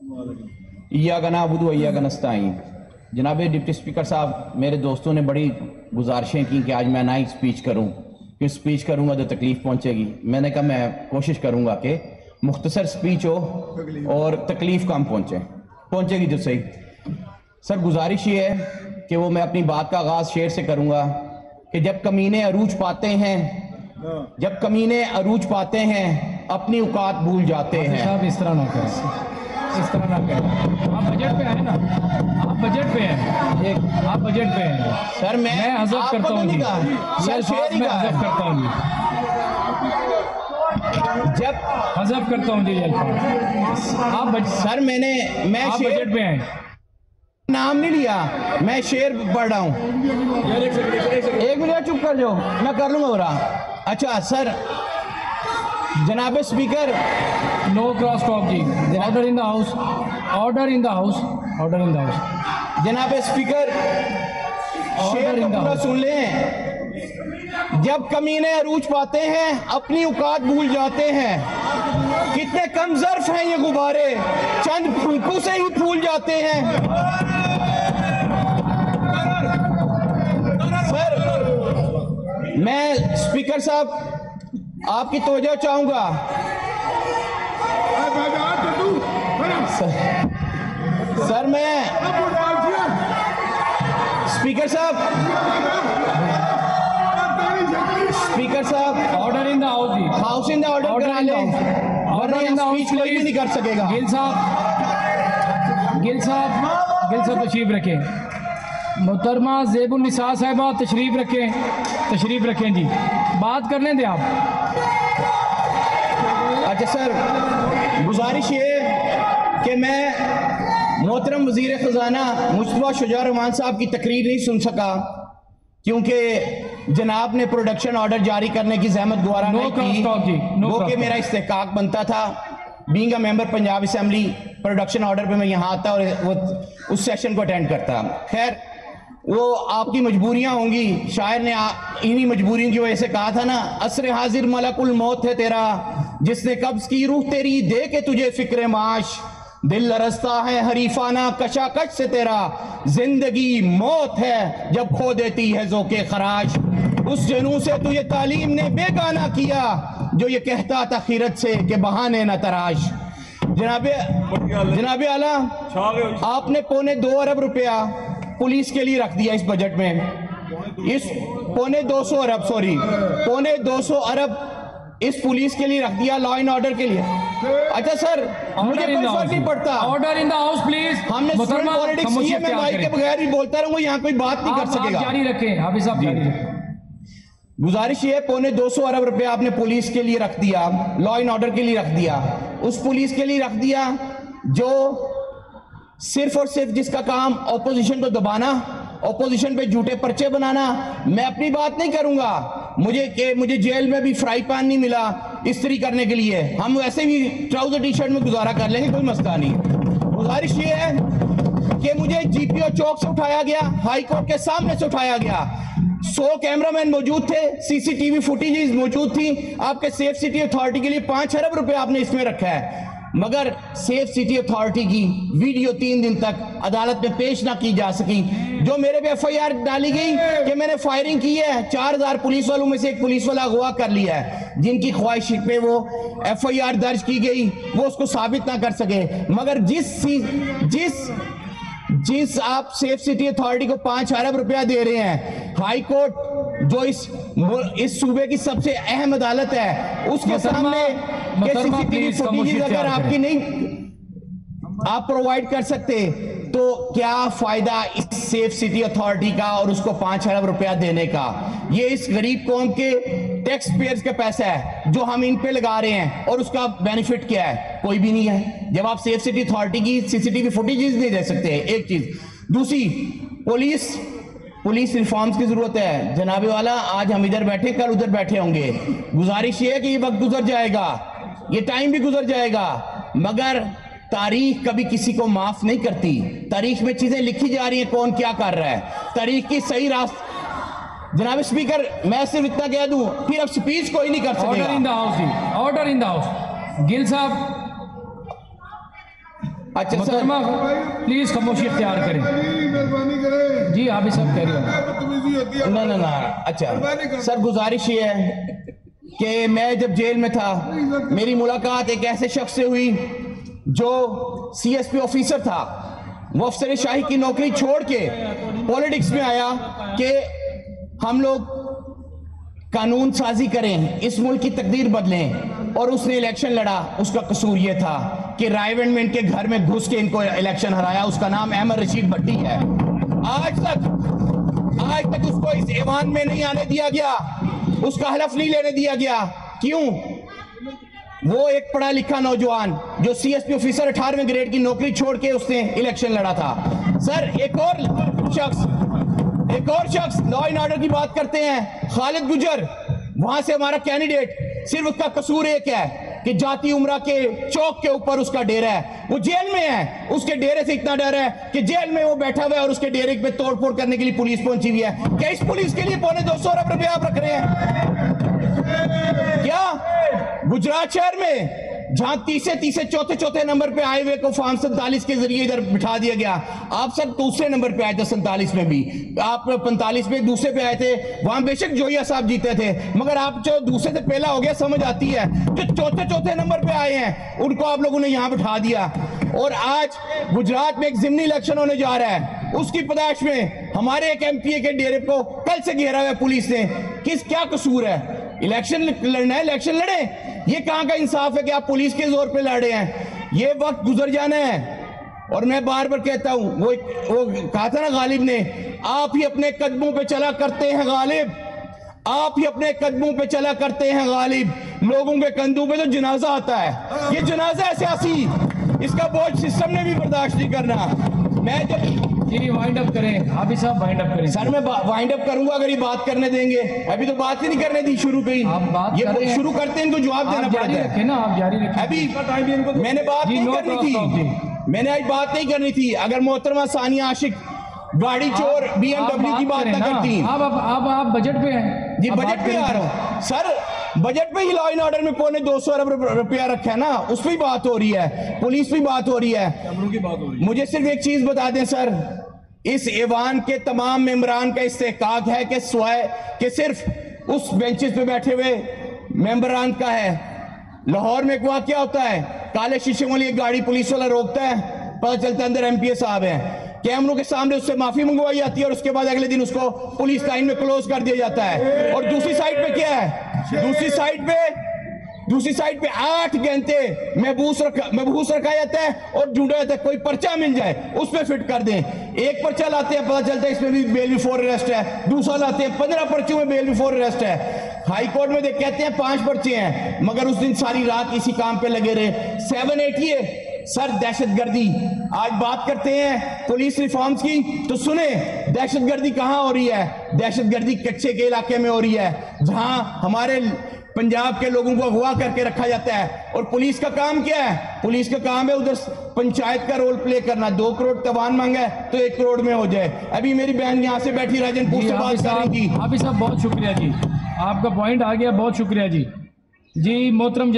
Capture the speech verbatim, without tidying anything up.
इय्याका नअबुदु व इय्याका नस्तईन। जनाब deputy speaker साहब, मेरे दोस्तों ने बड़ी गुजारिशें की कि आज मैं ना ही स्पीच करूं, कि स्पीच करूंगा तो तकलीफ पहुंचेगी। मैंने कहा मैं कोशिश करूंगा कि मुख्तसर स्पीच हो और तकलीफ कम पहुंचे पहुंचेगी तो सही। सर, गुजारिश ये है कि वो मैं अपनी बात का आगाज शेर से करूंगा कि जब कमीने अरूज पाते हैं जब कमीने अरूज पाते हैं अपनी औकात भूल जाते हैं। साहब इस तरह ना करें, इस तरह ना करें। आप बजट पे हैं ना, आप बजट पे हैं, एक आप बजट पे हैं। सर मैं मैं हज़फ करता हूँ जी, सर शेर ही मैं का हज़फ करता हूँ जी, जब हज़फ करता हूँ जी ये अल्फाज। आप बज, सर मैंने मैं आप शेर बजट पे हैं, नाम नहीं लिया, मैं शेर पढ़ रहा हूँ। एक मिनट चुप कर जाओ, मैं कर लूंगा बुरा। अच्छा सर, जनाब स्पीकर, नो क्रॉस टॉक जी। Order in the house, order in the house, order in the house. जनाब स्पीकर, शेर को पूरा सुन लें। जब कमीने अरूज पाते हैं अपनी औकात भूल जाते हैं। कितने कम ज़र्फ हैं ये गुब्बारे, चंद फुलकों से ही फूल जाते हैं। सर मैं स्पीकर साहब आपकी तवज्जो चाहूंगा। सर, सर मैं स्पीकर साहब स्पीकर साहब ऑर्डर इन द हाउस जी, हाउस इन द ऑर्डर करा लें, वरना इन द हाउस स्पीच कोई भी नहीं कर सकेगा। गिल साहब, गिल साहब, गिल साहब तशरीफ रखें। मोहतरमा ज़ेबुन्निसा साहिबा तशरीफ रखें, तशरीफ रखें जी, बात करने दें आप। अच्छा सर, गुजारिश ये कि मैं मोहतरम वज़ीर ख़जाना मुस्तफ़ा शुजा रहमान साहब की तकरीर नहीं सुन सका क्योंकि जनाब ने प्रोडक्शन ऑर्डर जारी करने की जहमत गुआरा नहीं की, वो कि मेरा इस्तेहकाक बनता था। Being a member Punjab assembly, production order पे मैं यहाँ आता और वो उस सेशन को अटेंड करता। खैर, वो आपकी मजबूरियां होंगी। शायर ने इन्हीं मजबूरियों की वजह से कहा था ना, असर हाजिर मलकुल मौत है तेरा, जिसने कब्ज की रूह तेरी दे के तुझे फिक्र माश। दिल लरसता है हरीफाना कशाकश से तेरा, जिंदगी मौत है जब खो देती है ज़ोके खराश। उस जनू से तुझे तालीम ने बेगाना किया, जो ये कहता था खीरत से कि बहाने न तराश। जनाबे जनाबे आला, आपने पौने दो अरब रुपया पुलिस के लिए रख दिया इस बजट में। इस पौने दो सौ अरब सॉरी पौने दो सौ अरब इस पुलिस के लिए रख दिया, लॉ एंड ऑर्डर के लिए। अच्छा सर, मुझे कोई फर्क नहीं पड़ता। Order in the house please. हमने स्टूडेंट पॉलिटिक्स की है, मैं माइक के बगैर भी बोलता रहूंगा, यहाँ कोई बात नहीं कर सकेगा। जारी रखें हाफिज साहब, जारी रखें। गुजारिश ये, पौने दो सौ अरब रुपए आपने पुलिस के लिए रख दिया, लॉ एंड ऑर्डर के लिए रख दिया। उस पुलिस के लिए रख दिया जो सिर्फ और सिर्फ जिसका काम ऑपोजिशन को दबाना, ऑपोजिशन पे झूठे पर्चे बनाना। मैं अपनी बात नहीं करूंगा, मुझे के मुझे जेल में भी फ्राई पैन नहीं मिला इस्त्री करने के लिए। हम वैसे भी ट्राउजर टी शर्ट में गुजारा कर लेंगे, कोई मसला नहीं। गुजारिश ये है कि मुझे जीपीओ चौक से उठाया गया, हाई कोर्ट के सामने से उठाया गया। सौ कैमरामैन मौजूद थे, सीसीटीवी फुटेजेस मौजूद थी। आपके सेफ सिटी अथॉरिटी के लिए पांच अरब रुपए आपने इसमें रखा है, मगर सेफ सिटी अथॉरिटी की वीडियो तीन दिन तक अदालत में पेश ना की जा सकी। जो मेरे पे एफ आई आर डाली गई कि मैंने फायरिंग की है, चार हजार पुलिस वालों में से एक पुलिस वाला अगवा कर लिया है, जिनकी ख्वाहिश पे वो एफ आई आर दर्ज की गई, वो उसको साबित ना कर सके। मगर जिस जिस जिस आप सेफ सिटी अथॉरिटी को पांच अरब रुपया दे रहे हैं, हाई कोर्ट जो इस इस सूबे की सबसे अहम अदालत है, उसके सामने सीसीटीवी फुटेज अगर आपकी नहीं आप प्रोवाइड कर सकते, तो क्या फायदा इस सेफ सिटी अथॉरिटी का और उसको पांच अरब रुपया देने का? ये इस गरीब कौम के टैक्स पेयर्स का पैसा है जो हम इन पे लगा रहे हैं, और उसका बेनिफिट क्या है? कोई भी नहीं है। जब आप सेफ सिटी अथॉरिटी की सीसीटीवी फुटेजेस नहीं दे सकते, एक चीज। दूसरी, पुलिस पुलिस रिफॉर्म्स की जरूरत है। जनाबे वाला, आज हम इधर बैठे, कल उधर बैठे होंगे। गुजारिश ये है कि ये वक्त गुजर जाएगा, ये टाइम भी गुजर जाएगा, मगर तारीख कभी किसी को माफ नहीं करती। तारीख में चीजें लिखी जा रही हैं, कौन क्या कर रहा है, तारीख की सही रास्ता। जनाब स्पीकर, मैं सिर्फ इतना कह दूं, फिर अब स्पीच कोई नहीं कर सकेगा। ऑर्डर इन द हाउस जी, order in the house. Gill साहब, अच्छा सर, मोहतरमा प्लीज खामोशी इख्तियार करें। मेहरबानी करें जी आप ही सब कह रहे हो। बदतमीजी होती है। ना ना ना अच्छा सर, गुजारिश ये है कि मैं जब जेल में था, मेरी मुलाकात एक ऐसे शख्स से हुई जो सीएसपी ऑफिसर था। वो अफसर शाही की नौकरी छोड़ के पॉलिटिक्स में आया कि हम लोग कानून साजी करें, इस मुल्क की तकदीर बदलें, और उसने इलेक्शन लड़ा। उसका कसूर यह था कि रायवेंड में इनके घर में घुस के इनको इलेक्शन हराया। उसका नाम अहमद रशीद भट्टी है। आज तक आज तक उसको इस ऐवान में नहीं आने दिया गया, उसका हलफ नहीं लेने दिया गया। क्यों? वो एक पढ़ा लिखा नौजवान जो सीएसपी ऑफिसर अठारहवें ग्रेड की नौकरी छोड़ के उसने इलेक्शन लड़ा था। सर, एक और शख्स एक और शख्स लॉ एंड ऑर्डर की बात करते हैं, खालिद गुजर, वहां से हमारा कैंडिडेट, सिर्फ उसका कसूर एक है कि जाती उमरा के चौक के ऊपर उसका डेरा है। वो जेल में है, उसके डेरे से इतना डर है कि जेल में वो बैठा हुआ है और उसके डेरे पे तोड़फोड़ करने के लिए पुलिस पहुंची हुई है। क्या इस पुलिस के लिए पौने दो सौ अरब रुपए आप रख रहे हैं क्या? गुजरात शहर में जहां तीसरे तीसरे चौथे चौथे नंबर पे आए हुए को फॉर्म सैंतालीस के जरिए इधर बिठा दिया गया। आप सब दूसरे नंबर पे आए थे, सैंतालीस में भी, आप पैंतालीस में दूसरे पे आए थे। वहां बेशक जोया साहब जीते थे, मगर आप जो दूसरे से पहला हो गया, समझ आती है। जो चौथे चौथे नंबर पे आए हैं उनको आप लोगों ने यहां बिठा दिया। और आज गुजरात में एक जिमनी इलेक्शन होने जा रहा है, उसकी पदाश में हमारे एक एमपीए के डेरे को कल से घेरा हुआ है पुलिस ने। किस क्या कसूर है? इलेक्शन लड़ना है, इलेक्शन लड़े। ये कहां का इंसाफ है कि आप पुलिस के जोर पे लड़ रहे हैं? ये वक्त गुजर जाना है। और मैं बार बार कहता हूं, वो वो कहा था ना गालिब ने, आप ही अपने कदमों पे चला करते हैं गालिब, आप ही अपने कदमों पे चला करते हैं गालिब। लोगों के कंधों पे तो जनाजा आता है, ये जनाजा है सियासी, इसका बोझ सिस्टम ने भी बर्दाश्त नहीं करना। मैं जब जी वाइंड अप करें, आप ही सब वाइंड अप करें। सर, मैं वाइंड अप करूंगा अगर ये बात करने देंगे। अभी तो बात ही नहीं करने दी शुरू पे ही। आप बात ये कर रहे हैं, शुरू करते हैं, इनको जवाब देना आप पड़ता जारी है। रखें ना, आप जारी रखें। अभी मैंने बात जी, नहीं नो करनी क्रॉस टॉक थी, जी। मैंने आज बात नहीं करनी थी। अगर मोहतरमा सानिया आशिक गाड़ी चोर बीएमडब्ल्यू की बात ना करती। आप आप आप बजट पे हैं जी, आप बजट बात पे करें। आ रहा हूं सर। बजट पे ही लॉ एंड ऑर्डर में पौने दो सौ अरब रुपया रखा है ना, उस पर बात हो रही है, पुलिस पे बात हो रही है। मुझे सिर्फ एक चीज बता दें सर, इस ऐवान के तमाम मेंबरान का इस्तेहकाक है कि स्वय कि सिर्फ उस बेंचेस पे बैठे हुए मेंबरान का है। लाहौर में एक वाकया होता है, काले शीशे वाली एक गाड़ी पुलिस वाला रोकता है, पता चलता है अंदर एमपीए साहब हैं। कैमरों के सामने उससे माफी मंगवाई जाती है और उसके बाद अगले दिन उसको पुलिस लाइन में क्लोज कर दिया जाता है। और दूसरी साइड पे क्या है? दूसरी साइड पे दूसरी साइड पे आठ घंटे महबूस रखा महबूस रखा जाता है और ढूंढा जाता है कोई पर्चा मिल जाए उस पर फिट कर दें। एक पर्चा लाते हैं, पता चलता है इसमें भी बेल बिफोर अरेस्ट है। दूसरा लाते हैं, पंद्रह पर्चियों में बेल बिफोर अरेस्ट है। हाई कोर्ट में देख कहते हैं पांच पर्चे हैं, मगर उस दिन सारी रात इसी काम पे लगे रहे। सेवन एट ये सर दहशतगर्दी, आज बात करते हैं पुलिस रिफॉर्म्स की, तो सुने दहशतगर्दी कहां हो रही है? दहशतगर्दी कच्चे के इलाके में हो रही है, जहां हमारे पंजाब के लोगों को अगवा करके रखा जाता है। और पुलिस का काम क्या है? पुलिस का काम है उधर पंचायत का रोल प्ले करना। दो करोड़ तवान मांगा है तो एक करोड़ में हो जाए। अभी मेरी बहन यहाँ से बैठी राजनपुर से बात कर रही थी। आप ही साहब बहुत शुक्रिया जी, आपका पॉइंट आ गया, बहुत शुक्रिया जी। जी मोहतरम